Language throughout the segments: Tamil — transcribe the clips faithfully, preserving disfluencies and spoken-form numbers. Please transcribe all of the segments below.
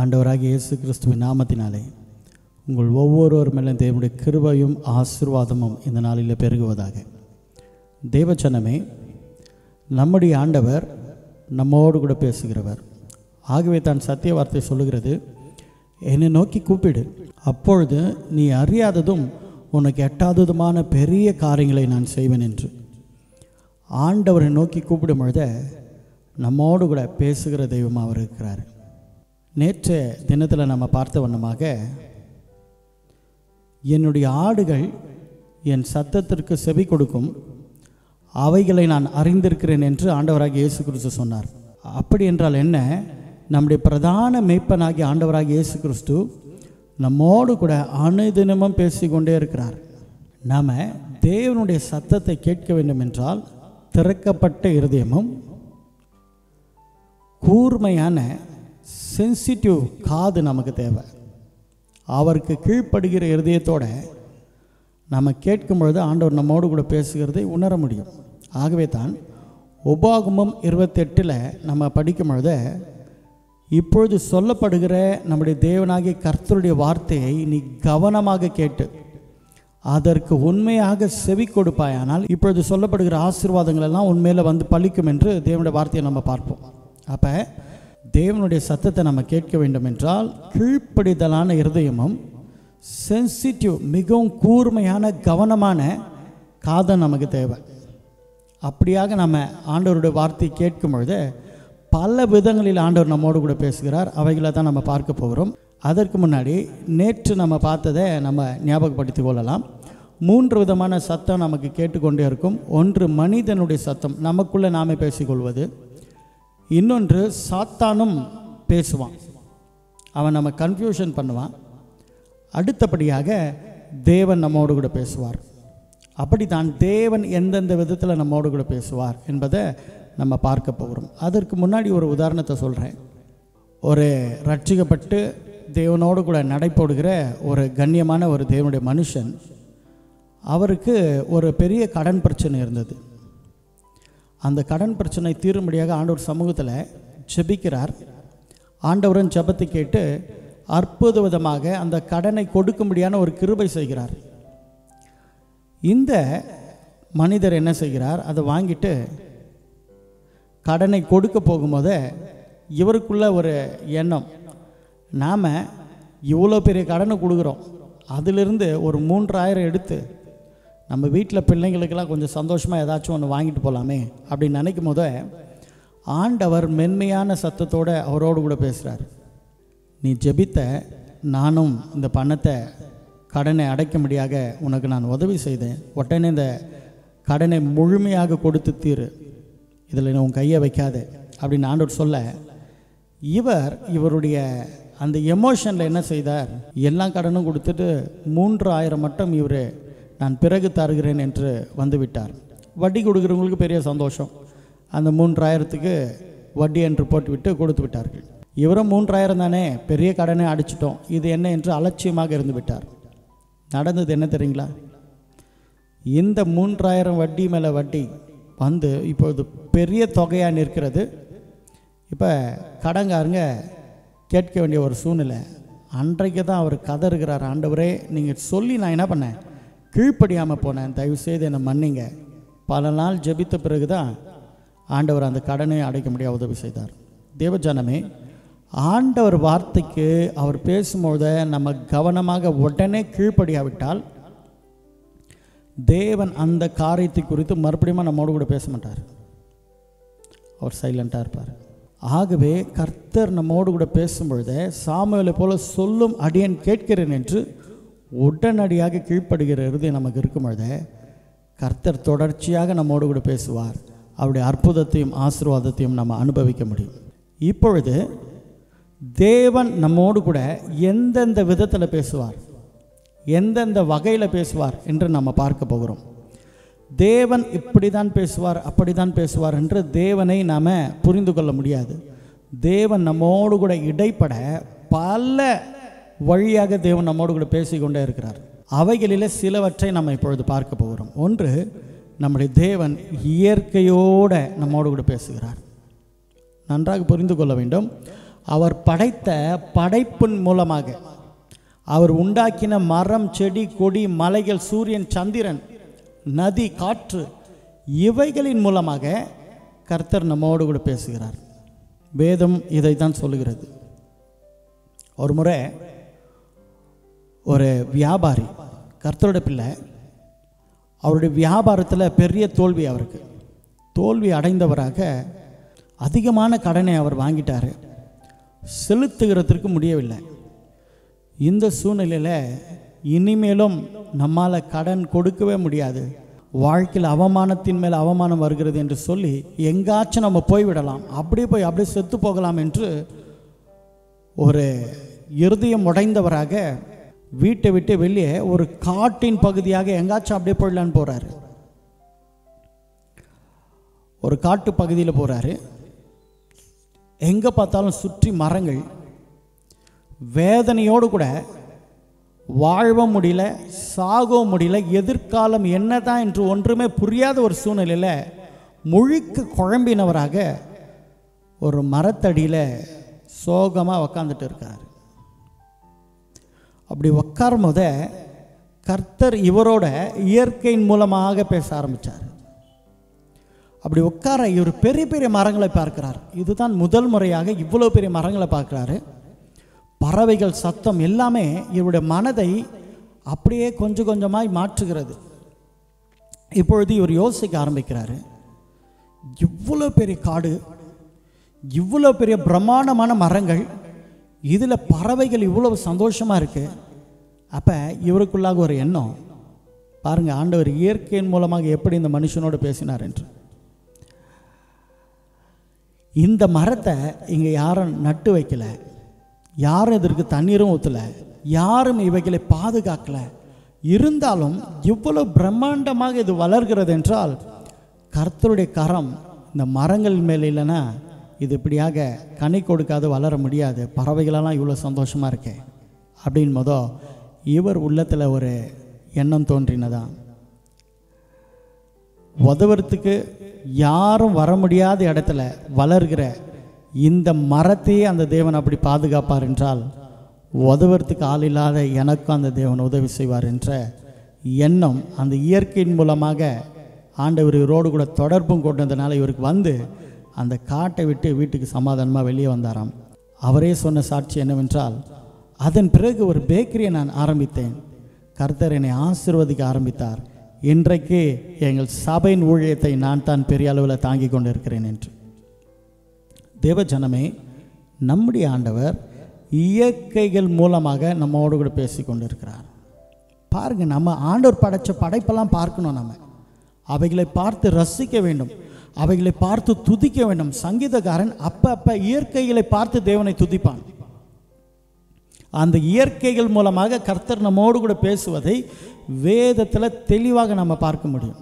ஆண்டவராகிய இயேசு கிறிஸ்துவின் நாமத்தினாலே உங்கள் ஒவ்வொருவர் மேலும் தேவனுடைய கிருபையும் ஆசீர்வாதமும் இந்த நாளில் பெருகுவதாக. தேவச்சனமே, நம்முடைய ஆண்டவர் நம்மோடு கூட பேசுகிறவர். ஆகவே தான் சத்திய வார்த்தை சொல்லுகிறது, என்னை நோக்கி கூப்பிடு, அப்பொழுது நீ அறியாததும் உனக்கு எட்டாததுமான பெரிய காரியங்களை நான் செய்வேன் என்று. ஆண்டவரை நோக்கி கூப்பிடும் பொழுது நம்மோடு கூட பேசுகிற தெய்வமாக அவர் இருக்கிறார். நேற்று தினத்தில் நம்ம பார்த்த வண்ணமாக, என்னுடைய ஆடுகள் என் சத்தத்திற்கு செவி கொடுக்கும், அவைகளை நான் அறிந்திருக்கிறேன் என்று ஆண்டவராகிய இயேசு கிறிஸ்து சொன்னார். அப்படி என்றால் என்ன? நம்முடைய பிரதான மேய்ப்பனாகிய ஆண்டவராகிய இயேசு கிறிஸ்து நம்மோடு கூட அனுதினமும் பேசிக்கொண்டே இருக்கிறார். நாம் தேவனுடைய சத்தத்தை கேட்க வேண்டும் என்றால் திறக்கப்பட்ட இருதயமும் கூர்மையான சென்சிட்டிவ் காது நமக்கு தேவை. அவருக்கு கீழ்ப்படுகிற இருதயத்தோடு நம்ம கேட்கும் பொழுது ஆண்டவர் நம்மோடு கூட பேசுகிறதை உணர முடியும். ஆகவே தான் உபாகமம் இருபத்தெட்டில் நம்ம படிக்கும் பொழுது, இப்பொழுது சொல்லப்படுகிற நம்முடைய தேவனாகிய கர்த்தருடைய வார்த்தையை நீ கவனமாக கேட்டு அதற்கு உண்மையாக செவி கொடுப்பாயானால் இப்பொழுது சொல்லப்படுகிற ஆசீர்வாதங்கள் எல்லாம் உண்மையில் வந்து பலிக்கும் என்று தேவனுடைய வார்த்தையை நம்ம பார்ப்போம். அப்போ தேவனுடைய சத்தத்தை நம்ம கேட்க வேண்டும் என்றால் கீழ்ப்படிதலான இருதயமும் சென்சிட்டிவ், மிகவும் கூர்மையான கவனமான காதம் நமக்கு தேவை. அப்படியாக நம்ம ஆண்டவருடைய வார்த்தையை கேட்கும் பொழுது பல விதங்களில் ஆண்டவர் நம்மோடு கூட பேசுகிறார். அவைகளை தான் நம்ம பார்க்க போகிறோம். அதற்கு முன்னாடி நேற்று நம்ம பார்த்ததை நம்ம ஞாபகப்படுத்திக் கொள்ளலாம். மூன்று விதமான சத்தம் நமக்கு கேட்டுக்கொண்டே இருக்கும். ஒன்று மனிதனுடைய சத்தம், நமக்குள்ளே நாமே பேசிக்கொள்வது. இன்னொன்று சாத்தானும் பேசுவான், அவன் நம்ம கன்ஃபியூஷன் பண்ணுவான். அடுத்தபடியாக தேவன் நம்மோடு கூட பேசுவார். அப்படி தான் தேவன் எந்தெந்த விதத்தில் நம்மோடு கூட பேசுவார் என்பதை நம்ம பார்க்க போகிறோம். அதற்கு முன்னாடி ஒரு உதாரணத்தை சொல்கிறேன். ஒரு ரட்சிக்கப்பட்டு தேவனோடு கூட நடைபோடுகிற ஒரு கண்ணியமான ஒரு தேவனுடைய மனுஷன், அவருக்கு ஒரு பெரிய கடன் பிரச்சனை இருந்தது. அந்த கடன் பிரச்சனை தீரும்படியாக ஆண்டவர் சமூகத்தில் ஜெபிக்கிறார். ஆண்டவரின் ஜெபத்தை கேட்டு அற்புத விதமாக அந்த கடனை கொடுக்கும்படியான ஒரு கிருபை செய்கிறார். இந்த மனிதர் என்ன செய்கிறார்? அதை வாங்கிட்டு கடனை கொடுக்க போகும்போது இவருக்குள்ள ஒரு எண்ணம், நாம் இவ்வளோ பெரிய கடனை கொடுக்குறோம், அதிலிருந்து ஒரு மூன்றாயிரம் எடுத்து நம்ம வீட்டில் பிள்ளைங்களுக்கெல்லாம் கொஞ்சம் சந்தோஷமாக ஏதாச்சும் ஒன்று வாங்கிட்டு போகலாமே அப்படின்னு நினைக்கும் போது ஆண்டவர் மென்மையான சத்தத்தோடு அவரோடு கூட பேசுகிறார். நீ ஜெபித்த, நானும் இந்த பணத்தை கடனை அடைக்கும்படியாக உனக்கு நான் உதவி செய்தேன். உடனே இந்த கடனை முழுமையாக கொடுத்து தீரு, இதில் உன் கையை வைக்காத அப்படின்னு ஆண்டவர் சொல்ல, இவர் இவருடைய அந்த எமோஷனில் என்ன செய்தார்? எல்லா கடனும் கொடுத்துட்டு மூன்று ஆயிரம் மட்டும் இவர் நான் பிறகு தருகிறேன் என்று வந்துவிட்டார். வட்டி கொடுக்குறவங்களுக்கு பெரிய சந்தோஷம், அந்த மூன்றாயிரத்துக்கு வட்டி என்று போட்டுவிட்டு கொடுத்து விட்டார்கள். இவரும் மூன்றாயிரம் தானே, பெரிய கடனை அடிச்சிட்டோம், இது என்ன என்று அலட்சியமாக இருந்து விட்டார். நடந்தது என்ன தெரியுங்களா? இந்த மூன்றாயிரம் வட்டி மேலே வட்டி வந்து இப்பொழுது பெரிய தொகையாக நிற்கிறது. இப்போ கடங்காரங்க கேட்க வேண்டிய ஒரு சூழ்நிலை. அன்றைக்கு தான் அவர் கதறுகிறார், ஆண்டவரே நீங்கள் சொல்லி நான் என்ன பண்ணேன், கீழ்ப்படியாமல் போனேன், தயவுசெய்து என்னை மன்னிங்க. பல நாள் ஜெபித்த பிறகு தான் ஆண்டவர் அந்த கடனை அடைக்க முடிய உதவி செய்தார். தேவஜனமே, ஆண்டவர் வார்த்தைக்கு அவர் பேசும்போது நம்ம கவனமாக உடனே கீழ்ப்படியாவிட்டால் தேவன் அந்த காரியத்தை குறித்து மறுபடியும் நம்மோடு கூட பேச மாட்டார், அவர் சைலண்டாக இருப்பார். ஆகவே கர்த்தர் நம்மோடு கூட பேசும்பொழுது சாமுவேலை போல சொல்லும் அடியேன் கேட்கிறேன் என்று உடனடியாக கீழ்ப்படுகிற இருதயம் நமக்கு இருக்கும் பொழுது கர்த்தர் தொடர்ச்சியாக நம்மோடு கூட பேசுவார். அவருடைய அற்புதத்தையும் ஆசீர்வாதத்தையும் நம்ம அனுபவிக்க முடியும். இப்பொழுது தேவன் நம்மோடு கூட எந்தெந்த விதத்தில் பேசுவார், எந்தெந்த வகையில் பேசுவார் என்று நம்ம பார்க்க போகிறோம். தேவன் இப்படி தான் பேசுவார், அப்படி தான் பேசுவார் என்று தேவனை நாம் புரிந்து கொள்ள முடியாது. தேவன் நம்மோடு கூட இடைப்பட பல வழியாக தேவன் நம்மோடு கூட பேசிக்கொண்டே இருக்கிறார். அவைகளில் சிலவற்றை நம்ம இப்பொழுது பார்க்க போகிறோம். ஒன்று, நம்முடைய தேவன் இயற்கையோடு நம்மோடு கூட பேசுகிறார். நன்றாக புரிந்து கொள்ள வேண்டும். அவர் படைத்த படைப்பின் மூலமாக, அவர் உண்டாக்கின மரம், செடி, கொடி, மலைகள், சூரியன், சந்திரன், நதி, காற்று, இவைகளின் மூலமாக கர்த்தர் நம்மோடு கூட பேசுகிறார். வேதம் இதை தான் சொல்லுகிறது. ஒரு முறை ஒரு வியாபாரி, கர்த்தருடைய பிள்ளை, அவருடைய வியாபாரத்தில் பெரிய தோல்வி, அவருக்கு தோல்வி அடைந்தவராக அதிகமான கடனை அவர் வாங்கிட்டார். செலுத்துகிறதற்கு முடியவில்லை. இந்த சூழ்நிலையில் இனிமேலும் நம்மால் கடன் கொடுக்கவே முடியாது, வாழ்க்கையில் அவமானத்தின் மேல் அவமானம் வருகிறது என்று சொல்லி எங்காச்சும் நம்ம போய்விடலாம், அப்படியே போய் அப்படியே செத்து போகலாம் என்று ஒரு இருதயம் உடைந்தவராக வீட்டை விட்டு வெளியே ஒரு காட்டின் பகுதியாக எங்காச்சும் அப்படியே போயிடலான்னு போகிறாரு. ஒரு காட்டு பகுதியில் போகிறாரு. எங்கே பார்த்தாலும் சுற்றி மரங்கள். வேதனையோடு கூட வாழவும் முடியல, சாகவும் முடியல, எதிர்காலம் என்னதான் என்று ஒன்றுமே புரியாத ஒரு சூழ்நிலையில் முழுக்க குழம்பினவராக ஒரு மரத்தடியில் சோகமாக உக்காந்துட்டு இருக்கார். அப்படி உட்காரும் போத கர்த்தர் இவரோட இயற்கையின் மூலமாக பேச ஆரம்பித்தார். அப்படி உட்கார இவர் பெரிய பெரிய மரங்களை பார்க்கிறார். இதுதான் முதல் முறையாக இவ்வளோ பெரிய மரங்களை பார்க்குறாரு. பறவைகள் சத்தம் எல்லாமே இவருடைய மனதை அப்படியே கொஞ்சம் கொஞ்சமாய் மாற்றுகிறது. இப்பொழுது இவர் யோசிக்க ஆரம்பிக்கிறாரு, இவ்வளோ பெரிய காடு, இவ்வளோ பெரிய பிரம்மாண்டமான மரங்கள், இதில் பறவைகள் இவ்வளவு சந்தோஷமாக இருக்கு. அப்போ இவருக்குள்ளாக ஒரு எண்ணம், பாருங்கள் ஆண்டவர் இயற்கையின் மூலமாக எப்படி இந்த மனுஷனோடு பேசினார் என்று. இந்த மரத்தை இங்கே யாரும் நட்டு வைக்கல, யாரும் இதற்கு தண்ணீரும் ஊற்றலை, யாரும் இவைகளை பாதுகாக்கலை. இருந்தாலும் இவ்வளவு பிரம்மாண்டமாக இது வளர்கிறது என்றால் கர்த்தருடைய கரம் இந்த மரங்கள் மேலே இல்லைன்னா இது இப்படியாக கனி கொடுக்காது, வளர முடியாது. பறவைகளெல்லாம் இவ்வளோ சந்தோஷமாக இருக்கே அப்படின் போதோ இவர் உள்ளத்தில் ஒரு எண்ணம் தோன்றினதான், உதவுறதுக்கு யாரும் வர முடியாத இடத்துல வளர்கிற இந்த மரத்தையே அந்த தேவன் அப்படி பாதுகாப்பார் என்றால் உதவுறதுக்கு ஆள் இல்லாத எனக்கும் அந்த தேவன் உதவி செய்வார் என்ற எண்ணம் அந்த இயற்கையின் மூலமாக ஆண்டவர் இவரோடு கூட தொடர்பும் கொண்டதுனால இவருக்கு வந்து அந்த காட்டை விட்டு வீட்டுக்கு சமாதானமாக வெளியே வந்தாராம். அவரே சொன்ன சாட்சி என்னவென்றால், அதன் பிறகு ஒரு பேக்கரியை நான் ஆரம்பித்தேன், கர்த்தர் என்னை ஆசீர்வதிக்க ஆரம்பித்தார், இன்றைக்கு எங்கள் சபையின் ஊழியத்தை நான் தான் பெரிய அளவில் தாங்கி கொண்டு இருக்கிறேன் என்று. தேவஜனமே, நம்முடைய ஆண்டவர் இயற்கைகள் மூலமாக நம்மோடு கூட பேசி கொண்டு இருக்கிறார். பாருங்கள், நம்ம ஆண்டவர் படைத்த படைப்பெல்லாம் பார்க்கணும், நம்ம அவைகளை பார்த்து ரசிக்க வேண்டும், அவைகளை பார்த்து துதிக்க வேண்டும். சங்கீதக்காரன் அப்ப அப்ப இயற்கைகளை பார்த்து தேவனை துதிப்பான். அந்த இயற்கைகள் மூலமாக கர்த்தர் நம்மோடு கூட பேசுவதை வேதத்தில் தெளிவாக நம்ம பார்க்க முடியும்.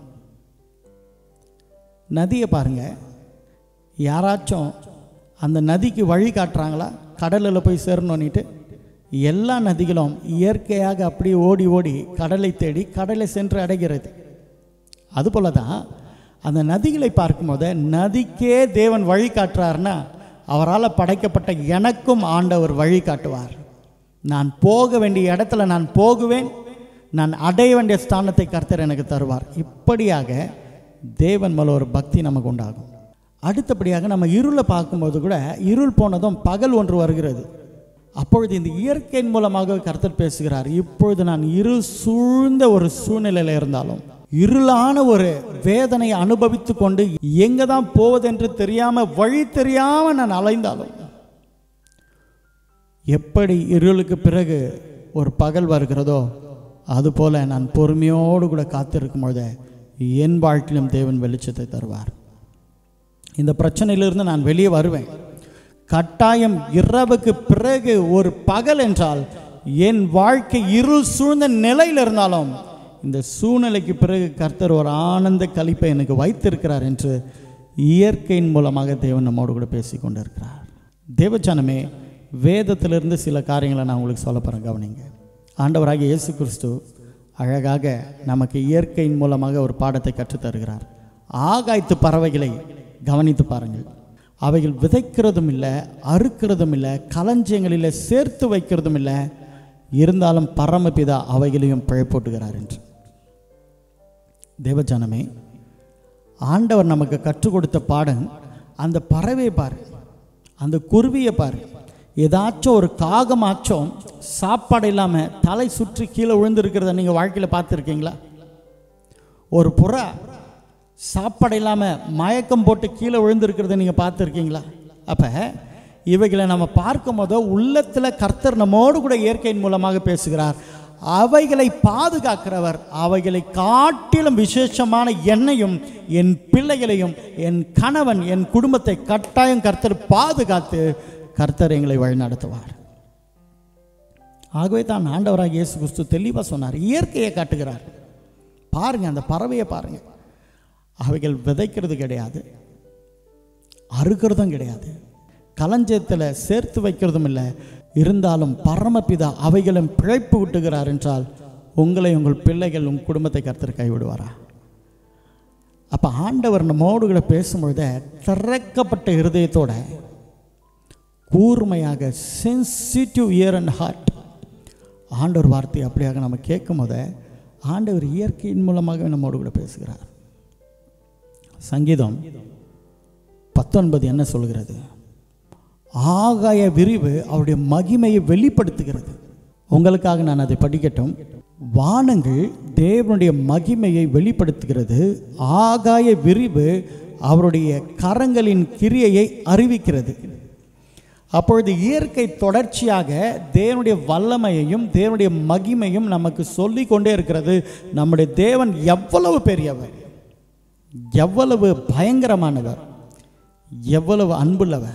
நதியை பாருங்க, யாராச்சும் அந்த நதிக்கு வழி காட்டுறாங்களா? கடலில் போய் சேரணும்னுட்டு எல்லா நதிகளும் இயற்கையாக அப்படியே ஓடி ஓடி கடலை தேடி கடலை சென்று அடைகிறது. அதுபோல தான் அந்த நதிகளை பார்க்கும்போது நதிக்கே தேவன் வழி காட்டுறாருன்னா அவரால் படைக்கப்பட்ட எனக்கும் ஆண்டவர் வழி காட்டுவார். நான் போக வேண்டிய இடத்துல நான் போகுவேன், நான் அடைய வேண்டிய ஸ்தானத்தை கர்த்தர் எனக்கு தருவார். இப்படியாக தேவன் மேலே ஒரு பக்தி நமக்கு உண்டாகும். அடுத்தபடியாக நம்ம இருளை பார்க்கும்போது கூட இருள் போனதும் பகல் ஒன்று வருகிறது. அப்பொழுது இந்த இயற்கையின் மூலமாக கர்த்தர் பேசுகிறார். இப்பொழுது நான் இருள் சூழ்ந்த ஒரு சூழ்நிலையில் இருந்தாலும், இருளான ஒரு வேதனையை அனுபவித்து கொண்டு எங்கே தான் போவதென்று தெரியாமல் வழி தெரியாமல் நான் அலைந்தாலும், எப்படி இருளுக்கு பிறகு ஒரு பகல் வருகிறதோ அதுபோல நான் பொறுமையோடு கூட காத்திருக்கும் பொழுது என் வாழ்க்கையிலும் தேவன் வெளிச்சத்தை தருவார். இந்த பிரச்சனையிலிருந்து நான் வெளியே வருவேன். கட்டாயம் இரவுக்கு பிறகு ஒரு பகல் என்றால் என் வாழ்க்கை இருள் சூழ்ந்த நிலையில் இருந்தாலும் இந்த சூழ்நிலைக்கு பிறகு கர்த்தர் ஒரு ஆனந்த களிப்பை எனக்கு வைத்திருக்கிறார் என்று இயற்கையின் மூலமாக தேவன் நம்மோடு கூட பேசி கொண்டு இருக்கிறார். தேவஜனமே, வேதத்திலிருந்து சில காரியங்களை நான் உங்களுக்கு சொல்ல போகிறேன், கவனிங்க. ஆண்டவராகிய இயேசு கிறிஸ்து அழகாக நமக்கு இயற்கையின் மூலமாக ஒரு பாடத்தை கற்றுத்தருகிறார். ஆகாயத்து பறவைகளை கவனித்து பாருங்கள். அவைகள் விதைக்கிறதும் இல்லை, அறுக்கிறதும் இல்லை, களஞ்சியங்களில் சேர்த்து வைக்கிறதும் இல்லை, இருந்தாலும் பரமபிதா அவைகளையும் பிழைப்போட்டுகிறார் என்று. தேவஜனமே, ஆண்டவர் நமக்கு கற்றுக் கொடுத்த பாடம் அந்த பறவையை பாரு, அந்த குருவியை பாரு. ஏதாச்சும் ஒரு காகமாச்சும் சாப்பாடு இல்லாமல் தலை சுற்றி கீழே விழுந்துருக்கிறத நீங்கள் வாழ்க்கையில் பார்த்துருக்கீங்களா? ஒரு புறா சாப்பாடு இல்லாமல் மயக்கம் போட்டு கீழே விழுந்துருக்கிறத நீங்கள் பார்த்துருக்கீங்களா? அப்போ இவைகளை நம்ம பார்க்கும் போதோ உள்ளத்தில் கர்த்தர் நம்மோடு கூட இயற்கையின் மூலமாக பேசுகிறார். அவைகளை பாதுகாக்கிறவர் அவைகளை காட்டிலும் விசேஷமான என்னையும் என் பிள்ளைகளையும் என் கணவன் என் குடும்பத்தை கட்டாயம் கர்த்தர் பாதுகாத்து கர்த்தர் எங்களை வழிநடத்துவார். ஆகவே தான் ஆண்டவராக இயேசு கிறிஸ்து தெளிவாக சொன்னார், இயற்கையை காட்டுகிறார். பாருங்க, அந்த பறவையை பாருங்க. அவைகள் விதைக்கிறது கிடையாது, அறுக்கிறதும் கிடையாது, களஞ்சியத்தில் சேர்த்து வைக்கிறதும் இல்லை, இருந்தாலும் பரமபிதா அவைகளும் பிழைப்பு விட்டுகிறார் என்றால் உங்களை உங்கள் பிள்ளைகள் உங்கள் குடும்பத்தை கர்த்தர் கைவிடுவாரா? அப்போ ஆண்டவர் நம்மோடு கூட பேசும்பொழுது திறக்கப்பட்ட இருதயத்தோட கூர்மையாக, சென்சிட்டிவ் இயர் அண்ட் ஹார்ட், ஆண்டவர் வார்த்தை அப்படியாக நம்ம கேட்கும் போது ஆண்டவர் இயற்கையின் மூலமாக நம்மோடு கூட பேசுகிறார். சங்கீதம் பத்தொன்பது என்ன சொல்கிறது? ஆகாய விரிவு அவருடைய மகிமையை வெளிப்படுத்துகிறது. உங்களுக்காக நான் அதை படிக்கட்டும். வானங்கள் தேவனுடைய மகிமையை வெளிப்படுத்துகிறது, ஆகாய விரிவு அவருடைய கரங்களின் கிரியையை அறிவிக்கிறது. அப்பொழுது இயற்கை தொடர்ச்சியாக தேவனுடைய வல்லமையையும் தேவனுடைய மகிமையும் நமக்கு சொல்லி கொண்டே இருக்கிறது. நம்முடைய தேவன் எவ்வளவு பெரியவர், எவ்வளவு பயங்கரமானவர், எவ்வளவு அன்புள்ளவர்.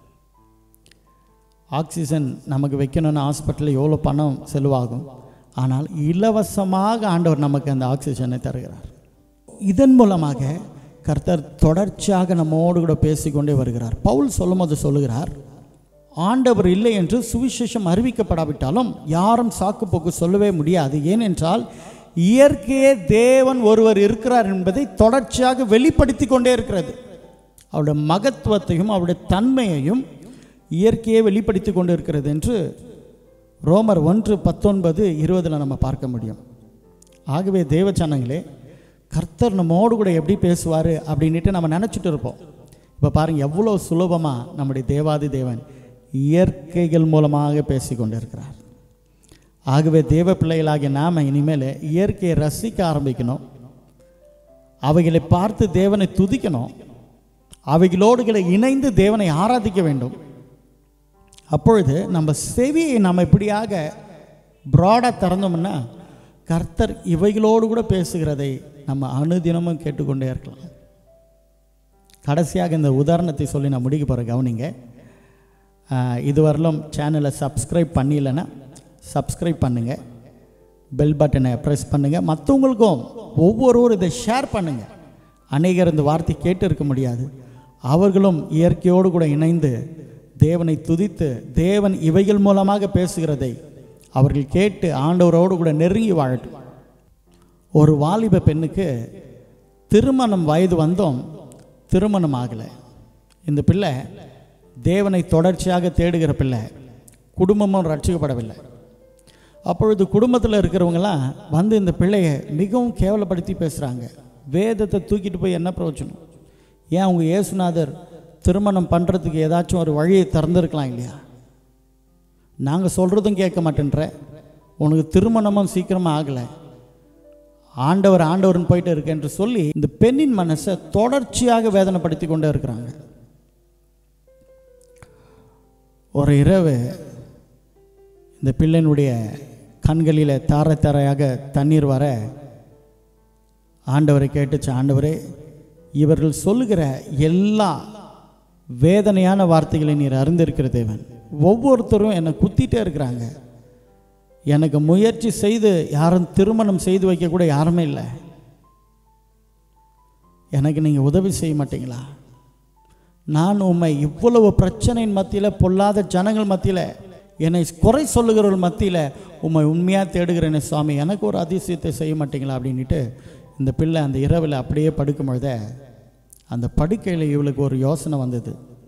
ஆக்சிஜன் நமக்கு வைக்கணும்னு ஹாஸ்பிட்டலில் எவ்வளோ பணம் செலவாகும், ஆனால் இலவசமாக ஆண்டவர் நமக்கு அந்த ஆக்சிஜனை தருகிறார். இதன் மூலமாக கர்த்தர் தொடர்ச்சியாக நம்மோடு கூட பேசிக்கொண்டே வருகிறார். பவுல் சொல்லும் போது சொல்லுகிறார், ஆண்டவர் இல்லை என்று சுவிசேஷம் அறிவிக்கப்படாவிட்டாலும் யாரும் சாக்கு போக்கு சொல்லவே முடியாது. ஏனென்றால் இயற்கையே தேவன் ஒருவர் இருக்கிறார் என்பதை தொடர்ச்சியாக வெளிப்படுத்தி கொண்டே இருக்கிறது. அவருடைய மகத்துவத்தையும் அவருடைய தன்மையையும் இயற்கையே வெளிப்படுத்தி கொண்டு இருக்கிறது என்று ரோமர் ஒன்று பத்தொன்பது இருபதில் நம்ம பார்க்க முடியும். ஆகவே தேவச்சனங்களே, கர்த்தர் நம்மோடு கூட எப்படி பேசுவார் அப்படின்ட்டு நம்ம நினச்சிட்டு இருப்போம். இப்போ பாருங்கள், எவ்வளோ சுலபமாக நம்முடைய தேவாதி தேவன் இயற்கைகள் மூலமாக பேசி கொண்டு இருக்கிறார். ஆகவே தேவ பிள்ளைகளாகிய நாம் இனிமேல் இயற்கையை ரசிக்க ஆரம்பிக்கணும், அவைகளை பார்த்து தேவனை துதிக்கணும், அவைகளோடு இணைந்து தேவனை ஆராதிக்க வேண்டும். அப்பொழுது நம்ம செவியை நம்ம இப்படியாக ப்ராடாக திறந்தோம்னா கர்த்தர் இவைகளோடு கூட பேசுகிறதை நம்ம அனுதினமும் கேட்டுக்கொண்டே இருக்கலாம். கடைசியாக இந்த உதாரணத்தை சொல்லி நான் முடிக்க போகிற கவனிங்க. இதுவரையிலும் சேனலை சப்ஸ்கிரைப் பண்ணிடலைன்னா சப்ஸ்கிரைப் பண்ணுங்கள், பெல் பட்டனை ப்ரெஸ் பண்ணுங்கள், மற்றவங்களுக்கும் ஒவ்வொருவரும் இதை ஷேர் பண்ணுங்கள். அநேகர் இந்த வார்த்தை கேட்டு இருக்க முடியாது, அவர்களும் இயற்கையோடு கூட இணைந்து தேவனை துதித்து தேவன் இவைகள் மூலமாக பேசுகிறதை அவர்கள் கேட்டு ஆண்டவரோடு கூட நெருங்கி வாழட்டும். ஒரு வாலிப பெண்ணுக்கு திருமணம் வயது வந்தோம், திருமணம் ஆகலை. இந்த பிள்ளை தேவனை தொடர்ச்சியாக தேடுகிற பிள்ளை, குடும்பமும் ரட்சிக்கப்படவில்லை. அப்பொழுது குடும்பத்தில் இருக்கிறவங்களாம் வந்து இந்த பிள்ளையை மிகவும் கேவலப்படுத்தி பேசுகிறாங்க. வேதத்தை தூக்கிட்டு போய் என்ன பிரயோஜனம்? ஏன் அவங்க இயேசுநாதர் திருமணம் பண்ணுறதுக்கு ஏதாச்சும் ஒரு வழியை திறந்துருக்கலாம் இல்லையா? நாங்கள் சொல்கிறதும் கேட்க மாட்டேன்ற, உனக்கு திருமணமும் சீக்கிரமாக ஆகலை, ஆண்டவர் ஆண்டவர்னு போயிட்டு இருக்கு என்று சொல்லி இந்த பெண்ணின் மனசை தொடர்ச்சியாக வேதனைப்படுத்தி கொண்டே இருக்கிறாங்க. ஒரு இரவு இந்த பிள்ளையினுடைய கண்களில் தார தாரையாக தண்ணீர் வர ஆண்டவரை கேட்டுச்சு, ஆண்டவரே, இவர்கள் சொல்லுகிற எல்லா வேதனையான வார்த்தைகளை நீர் அறிந்திருக்கிற தேவன், ஒவ்வொருத்தரும் என்னை குத்திட்டே இருக்கிறாங்க, எனக்கு முயற்சி செய்து யாரும் திருமணம் செய்து வைக்கக்கூட யாருமே இல்லை, எனக்கு நீங்கள் உதவி செய்ய மாட்டீங்களா? நான் உம்மை இவ்வளவு பிரச்சனையின் மத்தியில், பொல்லாத ஜனங்கள் மத்தியில், என்னை குறை சொல்லுகிறவர்கள் மத்தியில் உம்மை உண்மையாக தேடுகிறேனே சுவாமி, எனக்கு ஒரு அதிசயத்தை செய்ய மாட்டீங்களா அப்படின்ட்டு இந்த பிள்ளை அந்த இரவில் அப்படியே படுக்கும் பொழுத அந்த படுக்கையில் இவளுக்கு ஒரு யோசனை வந்தது.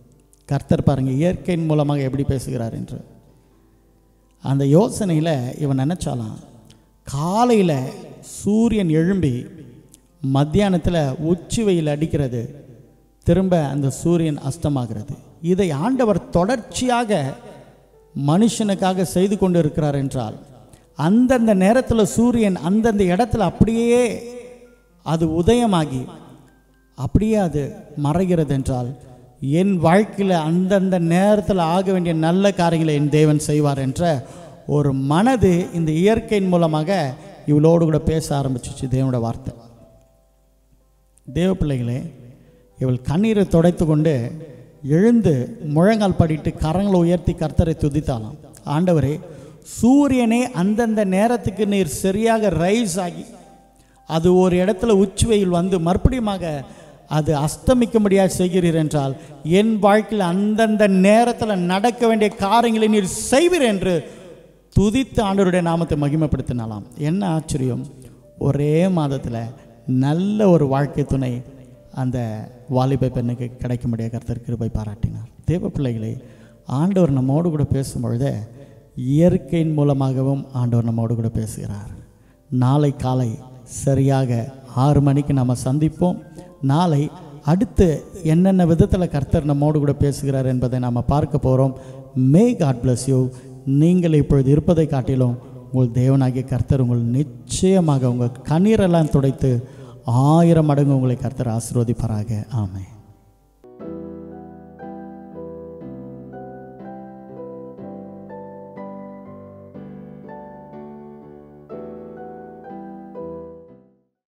கர்த்தர் பாருங்கள் இயற்கையின் மூலமாக எப்படி பேசுகிறார் என்று. அந்த யோசனையில் இவன் நினச்சாலாம், காலையில் சூரியன் எழும்பி மத்தியானத்தில் உச்சி வெயில் அடிக்கிறது, திரும்ப அந்த சூரியன் அஸ்தமாகிறது. இதை ஆண்டவர் தொடர்ச்சியாக மனுஷனுக்காக செய்து கொண்டு இருக்கிறார் என்றால், அந்தந்த நேரத்தில் சூரியன் அந்தந்த இடத்துல அப்படியே அது உதயமாகி அப்படியே அது மறைகிறது என்றால், என் வாழ்க்கையில் அந்தந்த நேரத்தில் ஆக வேண்டிய நல்ல காரியங்களை என் தேவன் செய்வார் என்ற ஒரு மனது இந்த இயற்கையின் மூலமாக இவளோடு கூட பேச ஆரம்பிச்சிச்சு தேவனோட வார்த்தை. தேவ பிள்ளைகளே, இவள் கண்ணீரை துடைத்து கொண்டு எழுந்து முழங்கால் படிட்டு கரங்களை உயர்த்தி கர்த்தரை துதித்தாலாம். ஆண்டவரே, சூரியனே அந்தந்த நேரத்துக்கு நீர் சரியாக ரைஸ் ஆகி அது ஒரு இடத்துல உச்சி வெயில் வந்து மறுபடியுமாக அது அஸ்தமிக்கும்படியாக செய்கிறீர் என்றால், என் வாழ்க்கையில் அந்தந்த நேரத்தில் நடக்க வேண்டிய காரியங்களை நீர் செய்வீர் என்று துதித்து ஆண்டவருடைய நாமத்தை மகிமைப்படுத்தினாலாம். என்ன ஆச்சரியம்! ஒரே மாதத்தில் நல்ல ஒரு வாழ்க்கை துணை அந்த வாலிப பெண்ணுக்கு கிடைக்கும்படியாக கர்த்தர் கிருபை பாராட்டினார். தேவ பிள்ளைகளே, ஆண்டவர் நம்மோடு கூட பேசும்பொழுதே இயற்கையின் மூலமாகவும் ஆண்டவர் நம்மோடு கூட பேசுகிறார். நாளை காலை சரியாக ஆறு மணிக்கு நம்ம சந்திப்போம். நாளை அடுத்து என்னென்ன விதத்தில் கர்த்தர் நம்மோடு கூட பேசுகிறார் என்பதை நாம் பார்க்க போகிறோம். May God bless you. நீங்கள் இப்பொழுது இருப்பதை காட்டிலும் உங்கள் தேவனாகிய கர்த்தர் உங்கள் நிச்சயமாக உங்கள் கண்ணீரெல்லாம் துடைத்து ஆயிரம் மடங்கு உங்களை கர்த்தர் ஆசீர்வதிப்பாராக. ஆமென்.